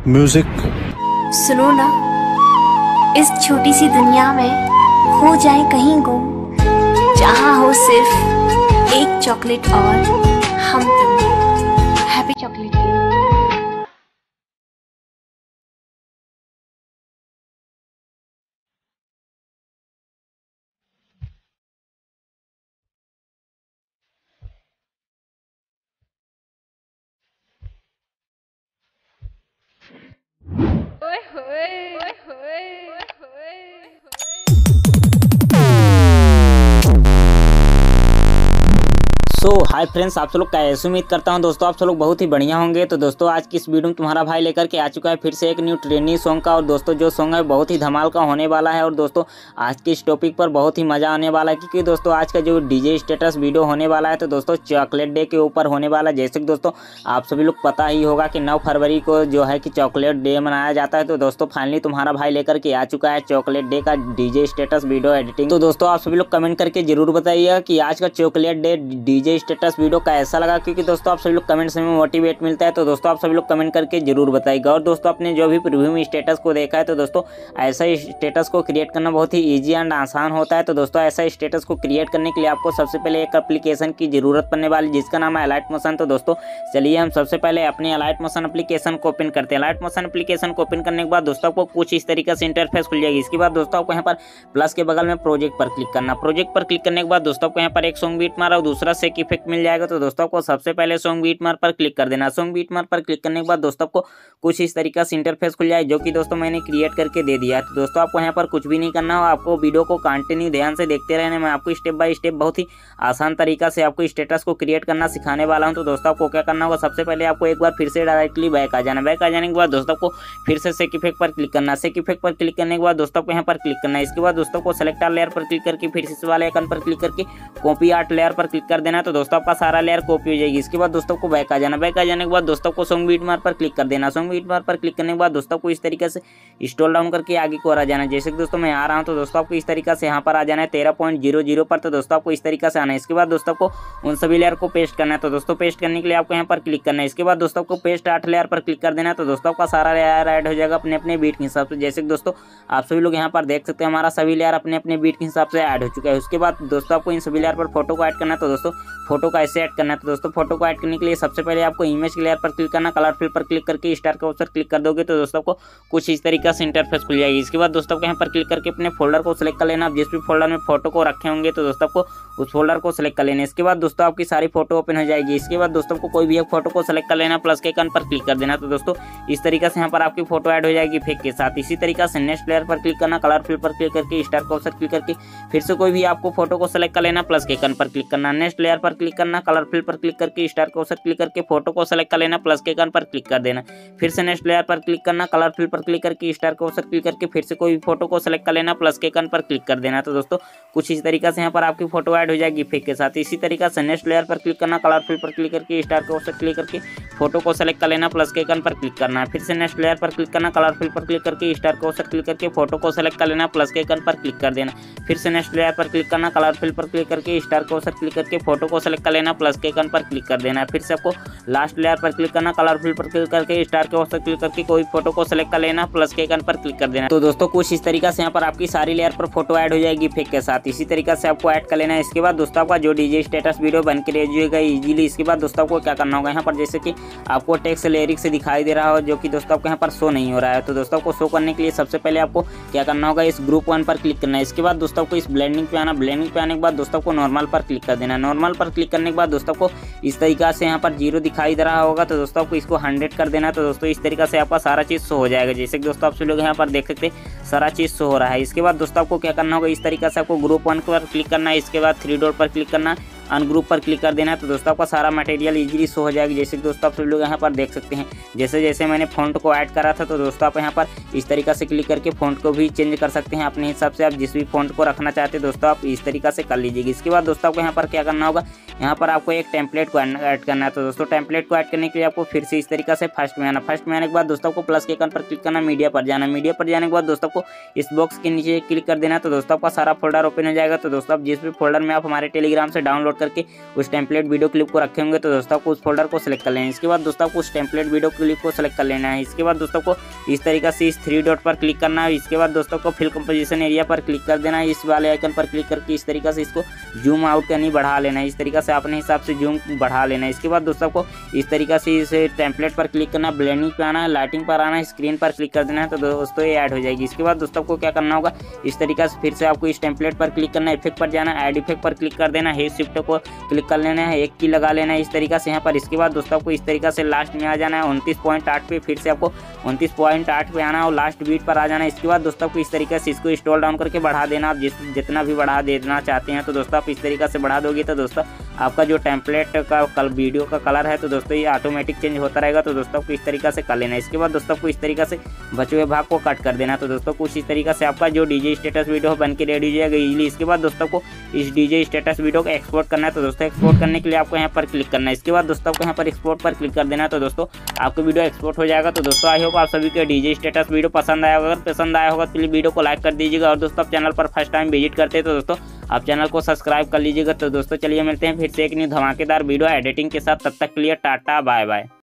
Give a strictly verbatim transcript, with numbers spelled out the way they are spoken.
Music. सुनो ना, इस छोटी सी दुनिया में हो जाए कहीं गुम, जहाँ हो सिर्फ एक चॉकलेट और हम तुम। Happy chocolate day. So hi friends, आप सब लोग कैसे उम्मीद करता हूं दोस्तों आप सब लोग बहुत ही बढ़िया होंगे। तो दोस्तों आज की इस वीडियो में तुम्हारा भाई लेकर के आ चुका है फिर से एक न्यू ट्रेंडिंग सॉन्ग का। और दोस्तों जो सॉन्ग है बहुत ही धमाल का होने वाला है। और दोस्तों आज के इस टॉपिक पर बहुत ही मजा आने वाला है, क्योंकि दोस्तों आज का जो डीजे स्टेटस वीडियो होने वाला है तो दोस्तों चॉकलेट डे के ऊपर होने वाला है। जैसे कि दोस्तों आप सभी लोग पता ही होगा कि नौ फरवरी को जो है कि चॉकलेट डे मनाया जाता है। तो दोस्तों फाइनली तुम्हारा भाई लेकर के आ चुका है चॉकलेट डे का डीजे स्टेटस वीडियो एडिटिंग। तो दोस्तों आप सभी लोग कमेंट करके जरूर बताइएगा कि आज का chocolate day DJ status video कैसा लगा, क्योंकि दोस्तों आप सभी लोग कमेंट्स में मोटिवेट मिलता है। तो दोस्तों आप सभी लोग कमेंट करके जरूर बताइएगा। और दोस्तों आपने जो भी प्रीव्यू में स्टेटस को देखा है तो दोस्तों ऐसा स्टेटस को क्रिएट करना बहुत ही इजी एंड आसान होता है। तो दोस्तों ऐसा स्टेटस को क्रिएट करने के लिए आपको सबसे पहले एक एप्लीकेशन की जरूरत पड़ने वाली, जिसका नाम है अलाइट मोशन। तो दोस्तों चलिए हम सबसे पहले अपने अलाइट मोशन एप्लीकेशन को ओपन करते हैं। अलाइट मोशन एप्लीकेशन को ओपन करने के बाद दोस्तों आपको कुछ इस तरीके से इंटरफेस खुल जाएगी। इसके बाद दोस्तों आपको यहाँ पर प्लस के बगल में प्रोजेक्ट पर क्लिक करना। प्रोजेक्ट पर क्लिक करने के बाद दोस्तों आपको यहाँ पर एक सॉन्ग बीट मार और दूसरा सेक इफेक्ट मिल जाएगा। तो दोस्तों आपको सबसे पहले सॉन्ग बीट मार पर क्लिक कर देना। सॉन्ग बीट मार पर क्लिक करने के बाद दोस्तों आपको कुछ इस तरीके से इंटरफेस खुल जाए, जो कि दोस्तों मैंने क्रिएट करके दे दिया है। तो दोस्तों आपको यहाँ पर कुछ भी नहीं करना हो, आपको वीडियो को कंटिन्यू ध्यान से देखते रहने। मैं आपको स्टेप बाय स्टेप बहुत ही आसान तरीका से आपको स्टेटस को क्रिएट करना सिखाने वाला हूँ। तो दोस्तों आपको क्या करना होगा, सबसे पहले आपको एक बार फिर से डायरेक्टली बैक आ जाना। बैक आ जाने के बाद दोस्तों आपको फिर से सेक इफेक्ट पर क्लिक करना। सेक इफेक्ट पर क्लिक करने के बाद दोस्तों आपको यहाँ पर क्लिक करना है। इसके बाद दोस्तों को सेलेक्ट लेयर पर क्लिक करके फिर इस वाले आइकन पर क्लिक करके कॉपी आर्ट लेयर पर क्लिक कर देना। तो दोस्तों आपका सारा लेयर कॉपी हो जाएगी। इसके बाद दोस्तों को बैक आ जाना। बैक आ जाने के बाद दोस्तों को सॉन्ग बीट मार पर क्लिक कर देना। सॉन्ग बीट मार पर क्लिक करने के बाद दोस्तों को इस तरीके से स्क्रॉल डाउन करके आगे को आ जाना। जैसे कि दोस्तों मैं आ रहा हूं तो दोस्तों आपको इस तरीके से यहाँ पर आ जाना है तेरह पॉइंट जीरो जीरो पर। तो दोस्तों आपको इस तरीके से आना है। इसके बाद दोस्तों को उन सभी लेयर को पेस्ट करना है। तो दोस्तों पेस्ट करने के लिए आपको यहाँ पर क्लिक करना है। इसके बाद दोस्तों को पेस्ट आठ लेयर पर क्लिक कर देना है। तो दोस्तों आपका सारा लेयर ऐड हो जाएगा अपने अपने बीट के हिसाब से। जैसे कि दोस्तों आप सभी लोग यहाँ पर देख सकते हैं हमारा सभी लेयर अपने अपने बीट के हिसाब से ऐड हो चुका है। उसके बाद दोस्तों आपको इन सभी लेयर पर फोटो को ऐड करना है। तो दोस्तों फोटो का ऐसे ऐड करना है। तो दोस्तों फोटो को ऐड करने के लिए सबसे पहले आपको इमेज लेयर पर क्लिक करना। कलर फिल पर क्लिक करके स्टार के ऊपर क्लिक कर दोगे तो दोस्तों को कुछ इस तरीके से इंटरफेस खुल जाएगी। इसके बाद दोस्तों को यहाँ पर क्लिक करके अपने फोल्डर को सिलेक्ट कर लेना। आप जिस भी फोल्डर में फोटो को रखे होंगे तो दोस्तों को उस फोल्डर को सिलेक्ट कर लेना। इसके बाद दोस्तों आपकी सारी फोटो ओपन हो जाएगी। इसके बाद दोस्तों को कोई भी एक फोटो को सिलेक्ट कर लेना, प्लस के आइकन पर क्लिक कर देना। तो दोस्तों इस तरीके से यहाँ पर आपकी फोटो ऐड हो जाएगी फेक के साथ। इसी तरीके से नेक्स्ट लेयर पर क्लिक करना, कलर फिल पर क्लिक करके स्टार के ऊपर क्लिक करके फिर से कोई भी आपको फोटो को सिलेक्ट कर लेना, प्लस के आइकन पर क्लिक करना। नेक्स्ट लेयर पर क्लिक करना, कलर फिल पर क्लिक करके स्टार के ऊपर क्लिक करके फोटो को सिलेक्ट कर लेना, प्लस के आइकन पर क्लिक कर देना। फिर से नेक्स्ट लेयर पर क्लिक करना, कलर फिल पर क्लिक करके स्टार के ऊपर क्लिक करके फिर से कोई भी फोटो को सिलेक्ट कर लेना, प्लस के आइकन पर क्लिक कर देना। तो दोस्तों कुछ इस तरीके से यहाँ पर आपकी फोटो ऐड हो जाएगी फेक के साथ। इसी तरीके से नेक्स्ट लेयर पर क्लिक करना, कलर फिल पर क्लिक करके स्टार के ऊपर क्लिक करके फोटो को सिलेक्ट कर लेना, प्लस के आइकन पर क्लिक करना। फिर से नेक्स्ट लेयर पर क्लिक करना, कलर फिल पर क्लिक करके स्टार के ऊपर क्लिक करके फोटो को सिलेक्ट कर लेना, प्लस के आइकन पर क्लिक कर देना। फिर से नेक्स्ट लेयर पर क्लिक करना, कलर फिल पर क्लिक करके स्टार के ऊपर क्लिक करके फोटो को सिलेक्ट कर लेना, प्लस के आइकन पर क्लिक कर देना। फिर से आपको लास्ट लेयर पर क्लिक करना, कलर फिल पर क्लिक करके स्टार के ऊपर क्लिक करके कोई फोटो को सिलेक्ट कर लेना, प्लस के आइकन पर क्लिक कर देना। तो दोस्तों कुछ इस तरीके से यहाँ पर आपकी सारी लेयर पर फोटो ऐड हो जाएगी फेक के साथ। इसी तरीके से आपको ऐड कर लेना है। इसके बाद दोस्तों आपका जो डीजे स्टेटस वीडियो बन के रहिएगा इजीली। इसके बाद दोस्तों आपको क्या करना होगा, यहाँ पर जैसे कि आपको टेक्स्ट लिरिक्स दिखाई दे रहा हो जो कि दोस्तों आपको यहाँ पर शो नहीं हो रहा है। तो दोस्तों को शो करने के लिए सबसे पहले आपको क्या करना होगा, इस ग्रुप वन पर क्लिक करना है। इसके बाद दोस्तों को इस ब्लेंडिंग पे आना। ब्लेंडिंग पे आने के बाद दोस्तों को नॉर्मल पर क्लिक कर देना। नॉर्मल पर क्लिक करने के बाद दोस्तों को इस तरीके से यहाँ पर जीरो दिखाई दे रहा होगा तो दोस्तों आपको इसको हंड्रेड कर देना। तो दोस्तों इस तरीके से आपका सारा चीज़ शो हो जाएगा। जैसे कि दोस्तों आप सभी लोग यहाँ पर देख सकते हैं सारा चीज़ शो हो रहा है। इसके बाद दोस्तों आपको क्या करना होगा, इस तरीके से आपको ग्रुप वन पर क्लिक करना है। इसके बाद थ्री डॉट पर क्लिक करना, अनग्रुप पर क्लिक कर देना है। तो दोस्तों आपका सारा मटेरियल इजीली शो हो जाएगी। जैसे कि दोस्तों आप सभी लोग यहाँ पर देख सकते हैं जैसे जैसे मैंने फ़ॉन्ट को ऐड करा था। तो दोस्तों आप यहाँ पर इस तरीके से क्लिक करके फ़ॉन्ट को भी चेंज कर सकते हैं अपने हिसाब से। आप जिस भी फ़ॉन्ट को रखना चाहते हैं दोस्तों आप इस तरीके से कर लीजिएगा। इसके बाद दोस्तों आपको यहाँ पर क्या करना होगा, यहाँ पर आपको एक टेम्पलेट को ऐड करना है। तो दोस्तों टेम्पलेट को ऐड करने के लिए आपको फिर से इस तरीके से फर्स्ट में आना। फर्स्ट में आने के बाद दोस्तों को प्लस के आइकन पर क्लिक करना, मीडिया पर जाना। मीडिया पर जाने के बाद दोस्तों को इस बॉक्स के नीचे क्लिक कर देना। तो दोस्तों आपका सारा फोल्डर ओपन हो जाएगा। तो दोस्तों आप जिस भी फोल्डर में आप हमारे टेलीग्राम से डाउनलोड करके उस टेम्पलेट वीडियो क्लिप को रखे होंगे, तो दोस्तों आपको उस फोल्डर को सिलेक्ट कर लेना है। इसके बाद दोस्तों आपको उस टेम्पलेट वीडियो क्लिप को सिलेक्ट कर लेना है। इसके बाद दोस्तों को इस तरीके से इस थ्री डॉट पर क्लिक करना है। इसके बाद दोस्तों को फिल कंपोजिशन एरिया पर क्लिक कर देना है। इस वाले आइकन पर क्लिक करके इस तरीके से इसको जूम आउट करनी बढ़ा लेना है। इस तरीके से अपने हिसाब से जूम बढ़ा लेना है। इसके बाद दोस्तों को इस तरीके से इस टेम्पलेट पर क्लिक करना है, ब्लेंडिंग पे आना है, लाइटिंग पर आना है, स्क्रीन पर क्लिक कर देना है, तो दोस्तों ये ऐड हो जाएगी। इसके बाद दोस्तों को क्या करना होगा, इस तरीके से फिर से आपको इस टेम्पलेट पर क्लिक करना है, इफेक्ट पर जाना है, ऐड इफेक्ट पर क्लिक कर देना है, शिफ्ट को क्लिक कर लेना है, एक की लगा लेना है इस तरीके से यहाँ पर। इसके बाद दोस्तों आपको इस तरीके से लास्ट में आ जाना है उनतीस पॉइंट आठ पे, फिर से आपको उनतीस पॉइंट आठ पे आना है और लास्ट बीट पर आ जाना है। इसके बाद दोस्तों आपको इस तरीके से इसको स्क्रॉल डाउन करके बढ़ा देना, आप जिस जितना भी बढ़ा देना चाहते हैं, तो दोस्तों आप इस तरीके से बढ़ा दोगे तो दोस्तों आपका जो टेम्पलेट का कल वीडियो का कलर है तो दोस्तों ये ऑटोमेटिक चेंज होता रहेगा। तो दोस्तों आपको इस तरीके से कर लेना है। इसके बाद दोस्तों आपको इस तरीके से बचे हुए भाग को कट कर देना। तो दोस्तों कुछ इस तरीके से आपका जो डीजे स्टेटस वीडियो बन के रेडी हो जाएगा इजीली। इसके बाद दोस्तों को इस डीजे स्टेटस वीडियो को एक्सपोर्ट करना है। तो दोस्तों एक्सपोर्ट करने के लिए आपको यहाँ पर क्लिक करना है। इसके बाद दोस्तों आपको यहाँ पर एक्सपोर्ट पर क्लिक कर देना है। तो दोस्तों आपको वीडियो एक्सपोर्ट हो जाएगा। तो दोस्तों आई होप आप सभी के डीजे स्टेटस वीडियो पसंद आया होगा। अगर पसंद आया होगा तो प्लीज वीडियो को लाइक कर दीजिएगा और दोस्तों आप चैनल पर फर्स्ट टाइम विजिट करते हैं तो दोस्तों आप चैनल को सब्सक्राइब कर लीजिएगा। तो दोस्तों चलिए मिलते हैं फिर से एक न्यू धमाकेदार वीडियो एडिटिंग के साथ, तब तक के लिए टाटा बाय बाय।